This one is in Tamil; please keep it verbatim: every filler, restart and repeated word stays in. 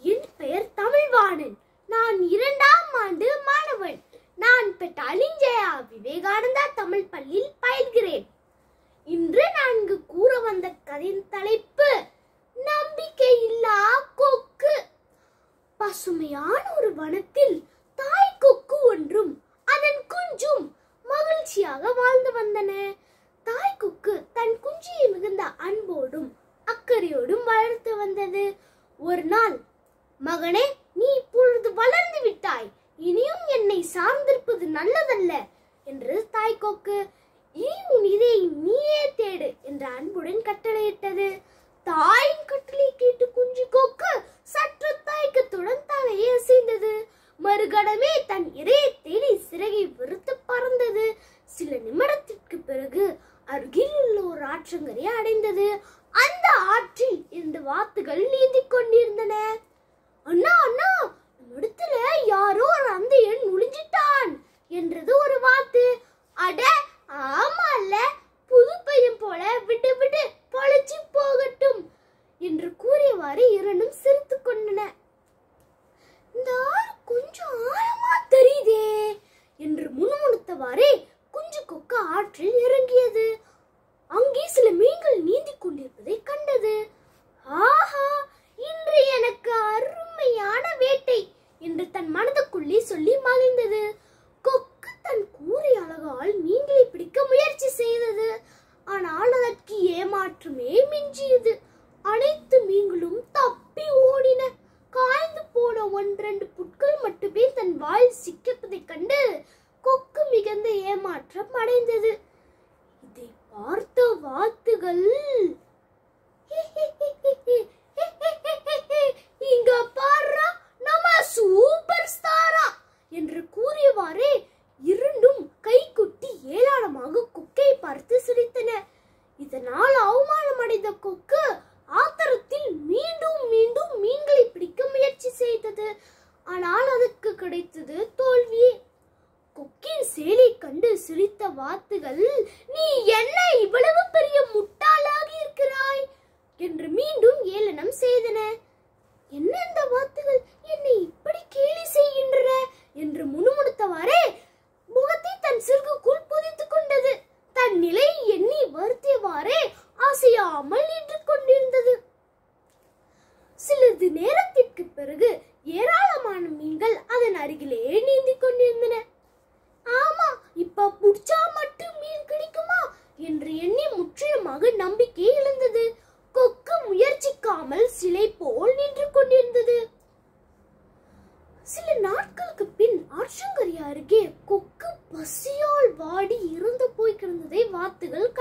என் பெயர் தமிழ்வாணன். நான் இரண்டாம் ஆண்டு மாணவன். நான் பெட்டாலிங் ஜெயா விவேகானந்தா தமிழ் பள்ளியில் பயில்கிறேன். இன்று நான் இங்கு கூற வந்த கதையின் தலைப்பு நம்பிக்கையில்லா கொக்கு. பசுமையான ஒரு வனத்தில் தாய் கொக்கு ஒன்றும் அதன் குஞ்சும் மகிழ்ச்சியாக வாழ்ந்து வந்தன. தாய் கொக்கு தன் குஞ்சியை மிகுந்த அன்போடும் அக்கறையோடும் வளர்த்து வந்தது. ஒரு நாள், மகனே, நீ இப்பொழுது வளர்ந்து விட்டாய், இனியும் என்னை சார்ந்திருப்பது நல்லதல்ல என்று தாய் கொக்கு. இனி உன் இதை நீயே தேடு என்ற அன்புடன் கட்டளையிட்டது. தாயின் கட்டளை கேட்டு குஞ்சு கொக்கு சற்று தயக்கத்துடன் தலையை அசைந்தது. மறுகணமே தன் இரையை தேடி சிறகை விரித்து பறந்தது. சில நிமிடத்திற்கு பிறகு அருகில் உள்ள ஒரு ஆற்றங்கரையை அடைந்தது. அந்த ஆற்றில் இந்த வாத்துகள் நீந்திக் கொண்டிருந்தன. அண்ணா அண்ணா, நம்மிடத்துல யாரோ ஒரு அந்தையன் நுழைஞ்சிட்டான் என்றது ஒரு வாத்து. அட ஆமால, புது பையன் போல விட்டு விட்டு பொழைச்சு போகட்டும் என்று கூறியவாறு இரண்டும் சிரித்துக் கொண்டன. இந்த ஆறு கொஞ்சம் ஆழமா தெரியுதே என்று முணுமுணுத்தவாறே குஞ்சு கொக்கு ஆற்றில் இறங்கியது. அங்கே சில மீன்கள் நீந்திக் கொண்டிருப்பதை கண்டது. ஆஹா, இன்று எனக்கு அருமையான வேட்டை என்று தன் மனதுக்குள்ளே சொல்லி மகிழ்ந்தது. கொக்கு தன் கூரை அழகால் மீன்களை பிடிக்க முயற்சி செய்தது. ஆனால் அதற்கு ஏமாற்றமே மிஞ்சியது. அனைத்து மீன்களும் தப்பி ஓடின. காய்ந்து போன ஒன்றெண்டு புட்கள் மட்டுமே தன் வாயில் சிக்கப்பதை கண்டு கொக்கு மிகுந்த ஏமாற்றம் அடைந்தது. இதை பார்த்த வாத்துகள், இங்க பாரா, நம்ம சூப்பர் ஸ்டாரா என்று கூறியவாறே இரண்டும் கை கொட்டி ஏளனமாக கொக்கை பார்த்து சிரித்தன. இதனால் அவமானம் அடைந்த கொக்கு ஆத்திரத்தில் மீண்டும் மீண்டும் மீன்களை பிடிக்க முயற்சி செய்தது. ஆனால் அதற்கு கிடைத்தது தோல்வியே. கொக்கின் சேலை கண்டு சிரித்த வாத்துகள், நீ என்ன இவ்வளவு பெரிய முட்டாளாக இருக்கிறாய் என்று மீண்டும் ஏளனம் செய்தன. என்ன இந்த வாத்துகள் என்னை இப்படி கேலி செய்கின்றன என்று முணுமுணுத்தவாறே முகத்தை தன் சிறுகுக்குள் புதைத்துக் கொண்டது. தன் நிலையை எண்ணி வருத்தியவாறே அசையாமல் நின்று கொண்டிருந்தது. சிறிது நேரத்திற்கு பிறகு ஏராளமான மீன்கள் அதன் அருகிலே நீந்திக் கொண்டிருந்தன. ஆமா, இப்ப புடிச்சா மட்டும் மீன் கிடைக்குமா என்று எண்ணி முற்றிலுமாக நம்பிக்கை இழந்தது. கொக்கு முயற்சிக்காமல் சிலை போல் நின்று கொண்டிருந்தது. சில நாட்களுக்கு பின் ஆற்றங்கரை அருகே கொக்கு பசியால் வாடி இறந்து போய் கிடந்ததை வாத்துகள்